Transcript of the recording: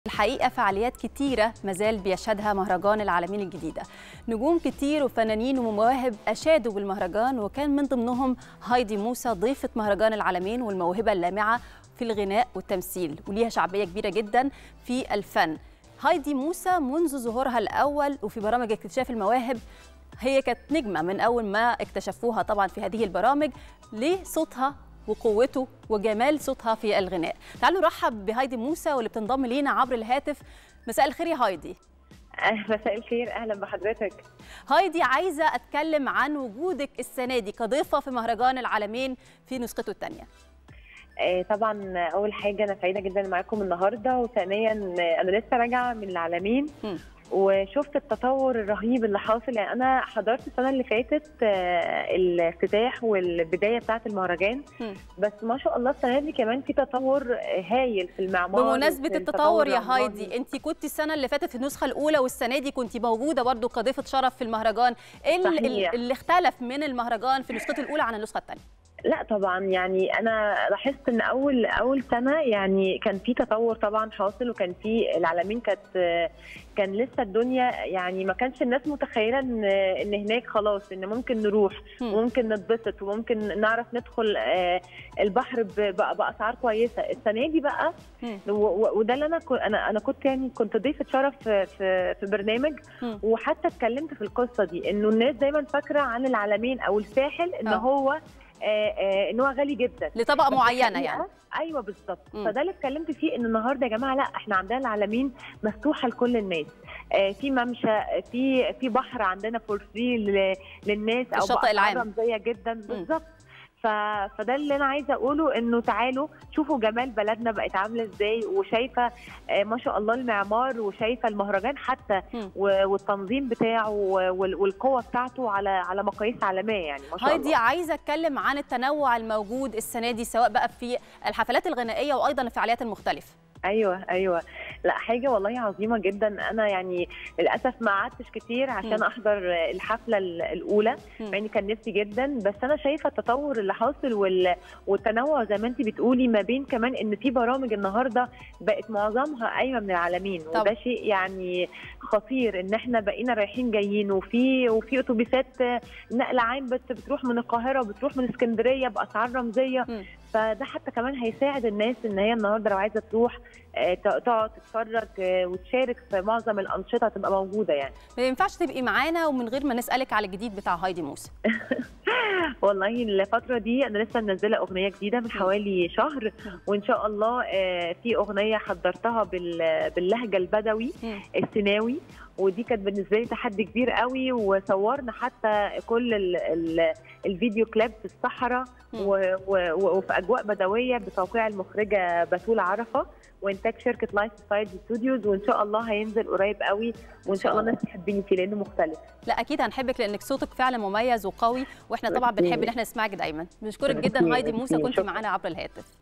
الحقيقة فعاليات كتيرة مازال بيشهدها مهرجان العالمين الجديدة. نجوم كتير وفنانين ومواهب أشادوا بالمهرجان، وكان من ضمنهم هايدي موسى ضيفة مهرجان العالمين والموهبة اللامعة في الغناء والتمثيل، وليها شعبية كبيرة جدا في الفن. هايدي موسى منذ ظهورها الأول وفي برامج اكتشاف المواهب هي كانت نجمة من أول ما اكتشفوها طبعا في هذه البرامج لصوتها وقوته وجمال صوتها في الغناء. تعالوا نرحب بهايدي موسى واللي بتنضم لينا عبر الهاتف. مساء الخير يا هايدي. مساء الخير، اهلا بحضرتك. هايدي، عايزه اتكلم عن وجودك السنه دي كضيفه في مهرجان العالمين في نسخته الثانيه. طبعا اول حاجه انا سعيده جدا معاكم النهارده، وثانيا انا لسه راجعه من العالمين وشفت التطور الرهيب اللي حاصل. يعني انا حضرت السنه اللي فاتت الافتتاح والبدايه بتاعه المهرجان، بس ما شاء الله السنه دي كمان في تطور هايل في المعمار. بمناسبه التطور يا هايدي، انت كنت السنه اللي فاتت في النسخه الاولى والسنه دي كنت موجوده برضو كضيفه شرف في المهرجان. ايه اللي اختلف من المهرجان في نسخته الاولى عن النسخه الثانيه؟ لا طبعا، يعني انا لاحظت ان اول سنه يعني كان في تطور طبعا حاصل، وكان في العالمين كان لسه الدنيا يعني ما كانش الناس متخيله ان هناك خلاص ان ممكن نروح وممكن نتبسط وممكن نعرف ندخل البحر باسعار كويسه. السنه دي بقى وده اللي انا كنت ضيفه شرف في برنامج، وحتى اتكلمت في القصه دي انه الناس دايما فاكره عن العالمين او الساحل ان هو ان هو غالي جدا لطبقه معينه يعني. ايوه بالظبط. فده اللي اتكلمت فيه، ان النهارده يا جماعه لا، احنا عندنا العالمين مفتوحه لكل الناس، في ممشى، في بحر عندنا فور فري للناس، او الشاطئ العام رمزيه جدا بالظبط. فده اللي انا عايزه اقوله، انه تعالوا شوفوا جمال بلدنا بقت عامله ازاي، وشايفه ما شاء الله المعمار، وشايفه المهرجان حتى والتنظيم بتاعه والقوه بتاعته على مقاييس عالميه يعني ما شاء الله. هايدي، عايزه اتكلم عن التنوع الموجود السنه دي سواء بقى في الحفلات الغنائيه وايضا الفعاليات المختلفه. ايوه لا حاجه والله عظيمه جدا. انا يعني للاسف ما قعدتش كتير عشان احضر الحفله الاولى، مع اني كان نفسي جدا، بس انا شايفه التطور اللي حاصل والتنوع زي ما انت بتقولي، ما بين كمان ان في برامج النهارده بقت معظمها قايمه من العالمين، وده شيء يعني خطير، ان احنا بقينا رايحين جايين، وفي اتوبيسات نقل عام بتروح من القاهره وبتروح من اسكندريه باسعار رمزيه. فده حتى كمان هيساعد الناس ان هي النهارده لو عايزه تروح تقعد تتفرج وتشارك في معظم الانشطه تبقى موجوده. يعني ما ينفعش تبقي معانا ومن غير ما نسالك على الجديد بتاع هايدي موسى. والله الفتره دي انا لسه منزله اغنيه جديده من حوالي شهر، وان شاء الله في اغنيه حضرتها باللهجه البدوي السيناوي، ودي كانت بالنسبه لي تحدي كبير قوي، وصورنا حتى كل الفيديو كليب في الصحراء وفي اجواء بدويه بتوقيع المخرجه بتول عرفه وانتاج شركه لايف ستايل ستوديوز، وان شاء الله هينزل قريب قوي، وان شاء الله الناس تحبيني فيه لانه مختلف. لا اكيد هنحبك لانك صوتك فعلا مميز وقوي، واحنا طبعا بنحب ان احنا نسمعك دايما. بنشكرك جدا هايدي موسى، كنت معانا عبر الهاتف.